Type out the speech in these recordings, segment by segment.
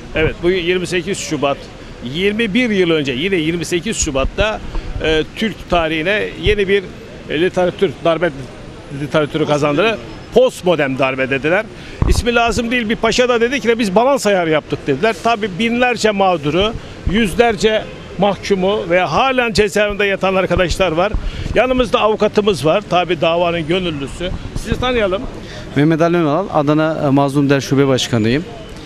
Evet, bugün 28 Şubat. 21 yıl önce yine 28 Şubat'ta Türk tarihine yeni bir darbe literatürü kazandı. Postmodern darbe dediler. İsmi lazım değil, bir paşa da dedi ki biz balans ayarı yaptık dediler. Tabii binlerce mağduru, yüzlerce mahkumu ve halen cezaevinde yatan arkadaşlar var. Yanımızda avukatımız var. Tabii davanın gönüllüsü. Sizi tanıyalım. Mehmet Ali Önal, Adana Mazlum Der Şube Başkanıyım.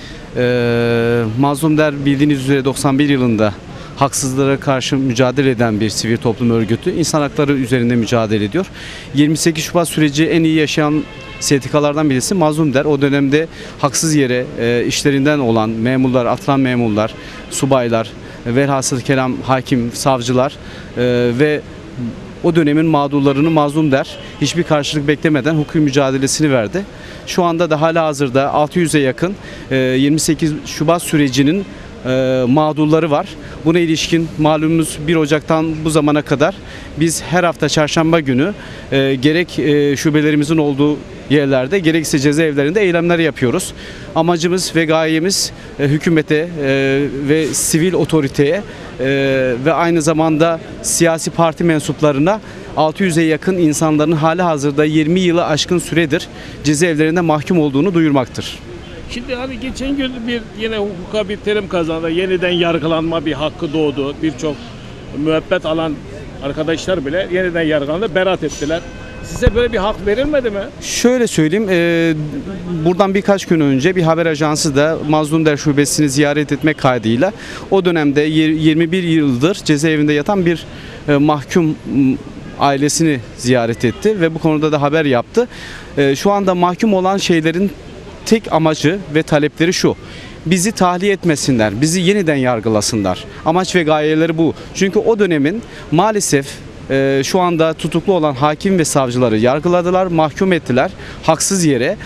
Mazlum Der bildiğiniz üzere 91 yılında haksızlığa karşı mücadele eden bir sivil toplum örgütü. İnsan hakları üzerinde mücadele ediyor. 28 Şubat süreci en iyi yaşayan sendikalardan birisi Mazlum Der. O dönemde haksız yere işlerinden olan memurlar, atılan memurlar, subaylar, velhasıl kelam hakim, savcılar ve o dönemin mağdurlarını Mazlum Der hiçbir karşılık beklemeden hukuki mücadelesini verdi. Şu anda da halihazırda 600'e yakın 28 Şubat sürecinin mağdurları var. Buna ilişkin malumunuz 1 Ocak'tan bu zamana kadar biz her hafta çarşamba günü gerek şubelerimizin olduğu yerlerde gerekse cezaevlerinde eylemler yapıyoruz. Amacımız ve gayemiz hükümete ve sivil otoriteye ve aynı zamanda siyasi parti mensuplarına 600'e yakın insanların halihazırda 20 yılı aşkın süredir cezaevlerinde mahkum olduğunu duyurmaktır. Şimdi hani geçen gün yine hukuka bir terim kazandı. Yeniden yargılanma bir hakkı doğdu. Birçok müebbet alan arkadaşlar bile yeniden yargılandı, beraat ettiler. Size böyle bir hak verilmedi mi? Şöyle söyleyeyim, buradan birkaç gün önce bir haber ajansı da Mazlum Der Şubesi'ni ziyaret etmek kaydıyla o dönemde 21 yıldır cezaevinde yatan bir mahkum ailesini ziyaret etti ve bu konuda da haber yaptı. Şu anda mahkum olan şeylerin tek amacı ve talepleri şu: bizi tahliye etmesinler, bizi yeniden yargılasınlar. Amaç ve gayeleri bu. Çünkü o dönemin maalesef şu anda tutuklu olan hakim ve savcıları yargıladılar, mahkum ettiler haksız yere.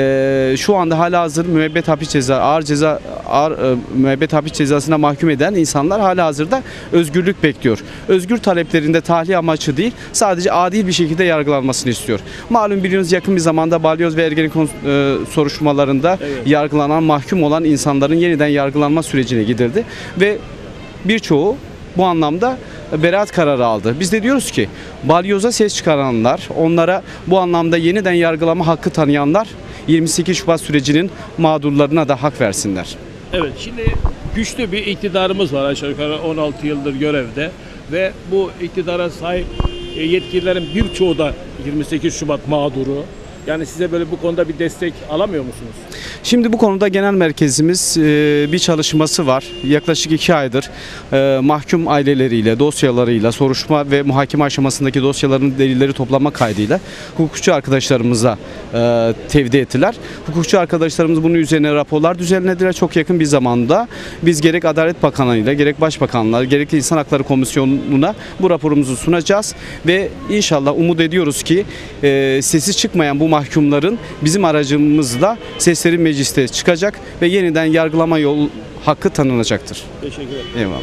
Şu anda halihazır müebbet hapis ceza, müebbet hapis cezasına mahkum eden insanlar halihazırda özgürlük bekliyor. Özgür taleplerinde tahliye amaçlı değil, sadece adil bir şekilde yargılanmasını istiyor. Malum biliyorsunuz yakın bir zamanda Balyoz ve Ergenekon soruşturmalarında yargılanan, mahkum olan insanların yeniden yargılanma sürecine gidildi ve birçoğu bu anlamda beraat kararı aldı. Biz de diyoruz ki balyoza ses çıkaranlar, onlara bu anlamda yeniden yargılama hakkı tanıyanlar 28 Şubat sürecinin mağdurlarına da hak versinler. Evet, şimdi güçlü bir iktidarımız var, aşağı yukarı 16 yıldır görevde ve bu iktidara sahip yetkililerin birçoğu da 28 Şubat mağduru. Yani size böyle bu konuda bir destek alamıyor musunuz? Şimdi bu konuda genel merkezimiz bir çalışması var. Yaklaşık 2 aydır mahkum aileleriyle, dosyalarıyla, soruşturma ve muhakeme aşamasındaki dosyaların delilleri toplama kaydıyla hukukçu arkadaşlarımıza tevdi ettiler. Hukukçu arkadaşlarımız bunun üzerine raporlar düzenlediler. Çok yakın bir zamanda biz gerek Adalet Bakanlığı'yla, gerek Başbakanlığa, gerek İnsan Hakları Komisyonu'na bu raporumuzu sunacağız ve inşallah umut ediyoruz ki sesi çıkmayan bu mahkumların bizim aracımızla sesleri mecliste çıkacak ve yeniden yargılama yol hakkı tanınacaktır. Teşekkür ederim. Eyvallah.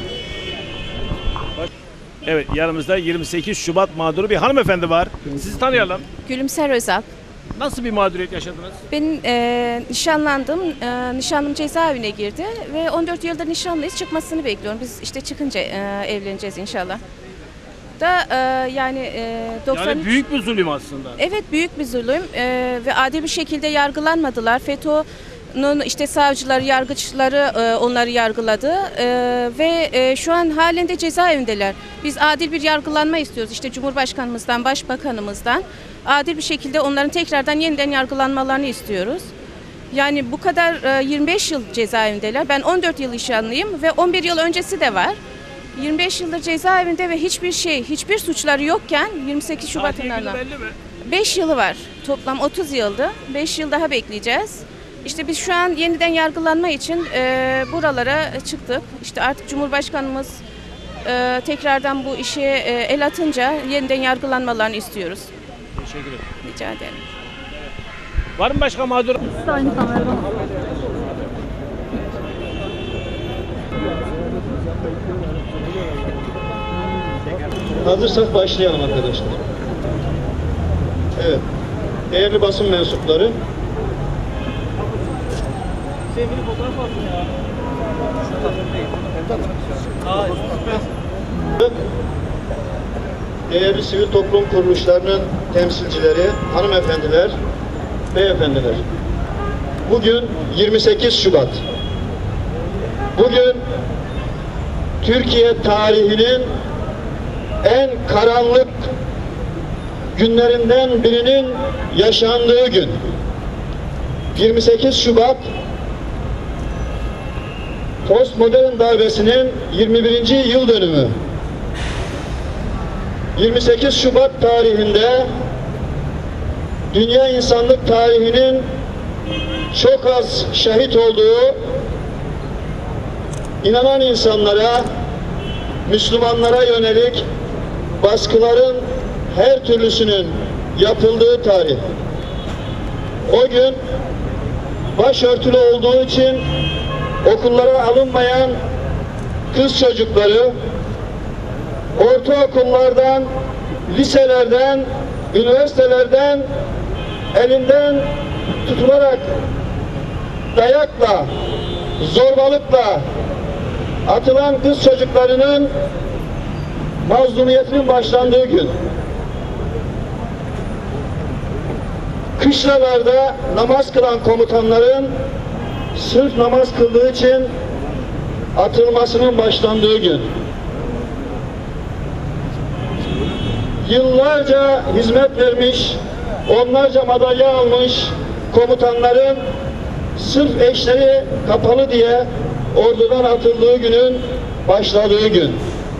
Evet, yanımızda 28 Şubat mağduru bir hanımefendi var. Sizi tanıyalım. Gülümser Özal. Nasıl bir mağduriyet yaşadınız? Ben nişanlandım. Nişanlım cezaevine girdi ve 14 yıldır nişanlıyız. Çıkmasını bekliyorum. Biz işte çıkınca evleneceğiz inşallah. Yani 93... Yani büyük bir zulüm aslında. Evet, büyük bir zulüm ve adil bir şekilde yargılanmadılar. FETÖ'nün işte savcıları, yargıçları onları yargıladı ve şu an halinde cezaevindeler. Biz adil bir yargılanma istiyoruz. İşte Cumhurbaşkanımızdan, Başbakanımızdan adil bir şekilde onların tekrardan yeniden yargılanmalarını istiyoruz. Yani bu kadar 25 yıl cezaevindeler. Ben 14 yıl nişanlıyım ve 11 yıl öncesi de var. 25 yıldır cezaevinde ve hiçbir suçları yokken 28 Şubat'ından 5 yılı var. Toplam 30 yıldı. 5 yıl daha bekleyeceğiz. İşte biz şu an yeniden yargılanma için buralara çıktık. İşte artık Cumhurbaşkanımız tekrardan bu işe el atınca yeniden yargılanmalarını istiyoruz. Teşekkür ederim. Rica ederim. Var mı başka mağdur? Aynı kameradan. Hazırsak başlayalım arkadaşlar. Evet. Değerli basın mensupları, Değerli sivil toplum kuruluşlarının temsilcileri, hanımefendiler, beyefendiler. Bugün 28 Şubat. Bugün Türkiye tarihinin en karanlık günlerinden birinin yaşandığı gün. 28 Şubat postmodern darbesinin 21. yıl dönümü. 28 Şubat tarihinde dünya insanlık tarihinin çok az şehit olduğu, inanan insanlara, Müslümanlara yönelik baskıların her türlüsünün yapıldığı tarih. O gün başörtülü olduğu için okullara alınmayan kız çocukları ortaokullardan, liselerden, üniversitelerden elinden tutularak dayakla, zorbalıkla atılan kız çocuklarının mazlumiyetinin başlandığı gün. Kışlalarda namaz kılan komutanların sırf namaz kıldığı için atılmasının başlandığı gün. Yıllarca hizmet vermiş, onlarca madalya almış komutanların sırf eşleri kapalı diye ordudan atıldığı günün başladığı gün.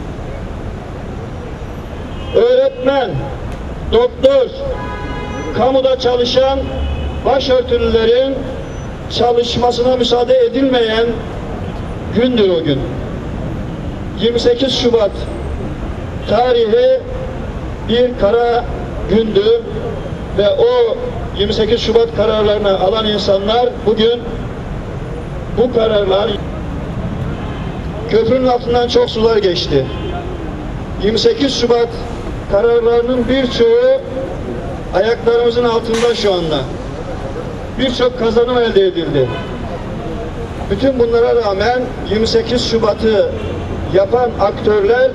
Öğretmen, doktor, kamuda çalışan başörtülülerin çalışmasına müsaade edilmeyen gündür o gün. 28 Şubat tarihi bir kara gündü ve o 28 Şubat kararlarını alan insanlar bugün bu kararlar köprünün altından çok sular geçti. 28 Şubat kararlarının birçoğu ayaklarımızın altında şu anda. Birçok kazanım elde edildi. Bütün bunlara rağmen 28 Şubat'ı yapan aktörler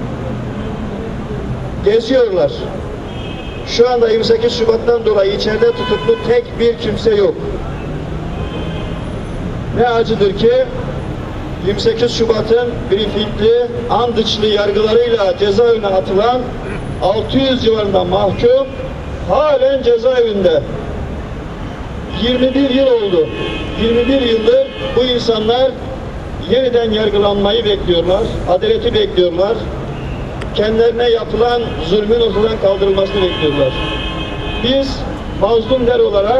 geziyorlar. Şu anda 28 Şubat'tan dolayı içeride tutuklu tek bir kimse yok. Ne acıdır ki 28 Şubat'ın briefingli, andıçlı yargılarıyla cezaevine atılan 600 civarında mahkum halen cezaevinde. 21 yıl oldu. 21 yıldır bu insanlar yeniden yargılanmayı bekliyorlar, adaleti bekliyorlar. Kendilerine yapılan zulmün ortadan kaldırılmasını bekliyorlar. Biz mazlum der olarak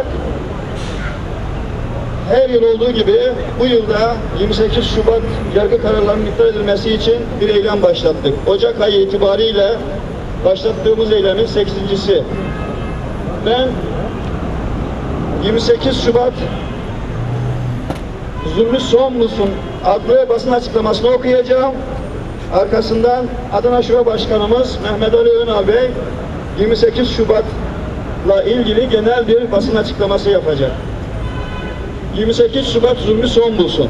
her yıl olduğu gibi bu yılda 28 Şubat yargı kararlarının iptal edilmesi için bir eylem başlattık. Ocak ayı itibariyle başlattığımız eylemin 8.'si. Ben 28 Şubat zulmü son musun adlı basın açıklamasını okuyacağım. Arkasından Adana Şube Başkanımız Mehmet Ali Önal Bey 28 Şubat'la ilgili genel bir basın açıklaması yapacak. 28 Şubat zulmü son bulsun.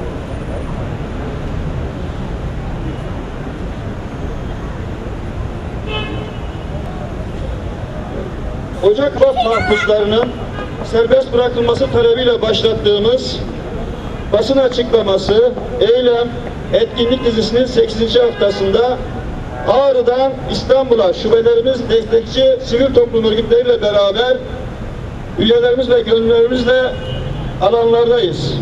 Ocak mahpuslarının serbest bırakılması talebiyle başlattığımız basın açıklaması, eylem, etkinlik dizisinin 8. haftasında Ağrı'dan İstanbul'a şubelerimiz, destekçi sivil toplum örgütleriyle beraber üyelerimiz ve gönüllülerimizle alanlardayız.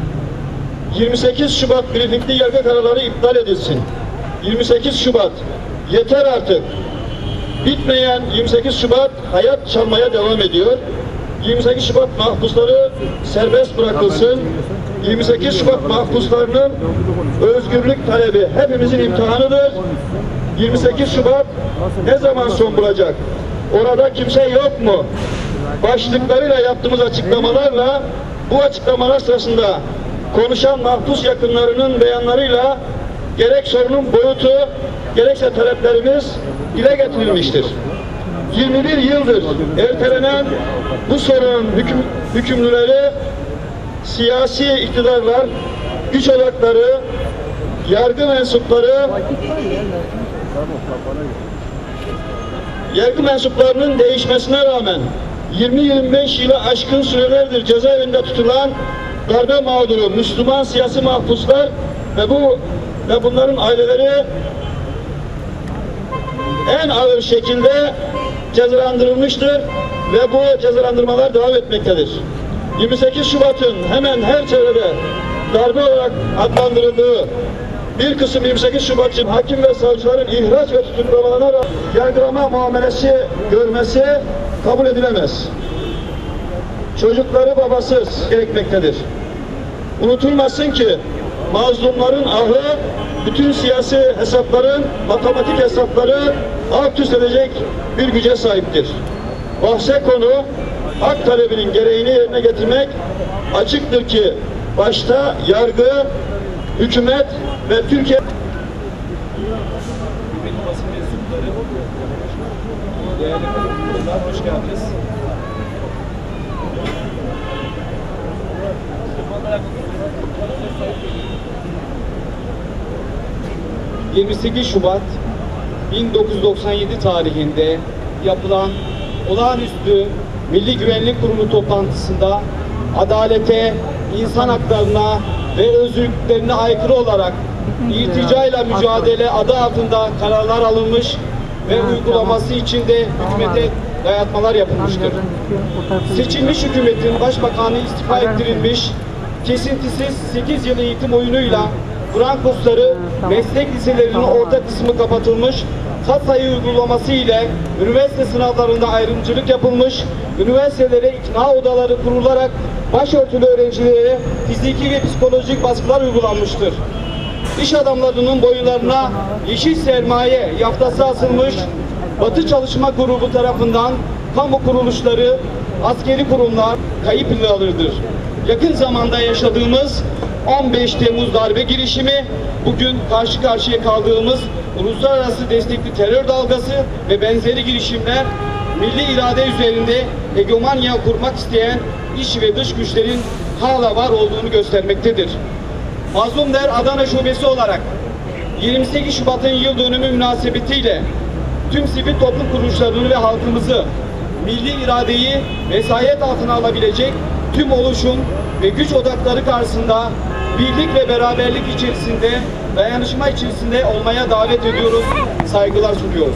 28 Şubat briefingli yargı kararları iptal edilsin. 28 Şubat yeter artık. Bitmeyen 28 Şubat hayat çalmaya devam ediyor. 28 Şubat mahpusları serbest bırakılsın. 28 Şubat mahpuslarının özgürlük talebi hepimizin imtihanıdır. 28 Şubat ne zaman son bulacak? Orada kimse yok mu? Başlıklarıyla yaptığımız açıklamalarla bu açıklamalar sırasında konuşan mahpus yakınlarının beyanlarıyla gerek sorunun boyutu gerekse taleplerimiz dile getirilmiştir. 21 yıldır ertelenen bu sorunun hükümlüleri siyasi iktidarlar, güç odakları, yargı mensuplarının değişmesine rağmen 20-25 yılı aşkın sürelerdir cezaevinde tutulan darbe mağduru Müslüman siyasi mahpuslar ve bunların aileleri en ağır şekilde cezalandırılmıştır ve bu cezalandırmalar devam etmektedir. 28 Şubat'ın hemen her çevrede darbe olarak adlandırıldığı bir kısım 28 Şubat'ın hakim ve savcıların ihraç ve tutuklamalarına yargılama muamelesi görmesi kabul edilemez. Çocukları babasız gerekmektedir. Unutulmasın ki mazlumların ahı bütün siyasi hesapların, matematik hesapları alt üst edecek bir güce sahiptir. Bahse konu hak talebinin gereğini yerine getirmek, açıktır ki başta yargı, hükümet ve Türkiye değerli konuklar, hoş geldiniz. 28 Şubat 1997 tarihinde yapılan olağanüstü Milli Güvenlik Kurulu toplantısında adalete, insan haklarına ve özgürlüklerine aykırı olarak irticayla mücadele adı altında kararlar alınmış ve uygulaması için de hükümete dayatmalar yapılmıştır. Seçilmiş hükümetin başbakanı istifa ettirilmiş, kesintisiz 8 yıl eğitim oyunuyla Kur'an kursları, meslek liselerinin orta kısmı kapatılmış, kat sayı uygulaması ile üniversite sınavlarında ayrımcılık yapılmış, üniversitelere ikna odaları kurularak başörtülü öğrencilere fiziki ve psikolojik baskılar uygulanmıştır. İş adamlarının boyunlarına yeşil sermaye yaftası asılmış, Batı Çalışma Grubu tarafından kamu kuruluşları, askeri kurumlar kayıp ilanıdır. Yakın zamanda yaşadığımız 15 Temmuz darbe girişimi, bugün karşı karşıya kaldığımız uluslararası destekli terör dalgası ve benzeri girişimler milli irade üzerinde hegemonya kurmak isteyen iç ve dış güçlerin hala var olduğunu göstermektedir. Mazlum Der Adana Şubesi olarak 28 Şubat'ın yıl dönümü münasebetiyle tüm sivil toplum kuruluşlarını ve halkımızı milli iradeyi vesayet altına alabilecek tüm oluşum ve güç odakları karşısında birlik ve beraberlik içerisinde, dayanışma içerisinde olmaya davet ediyoruz, saygılar sunuyoruz.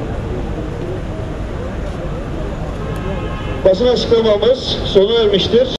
Basın açıklamamız sona ermiştir.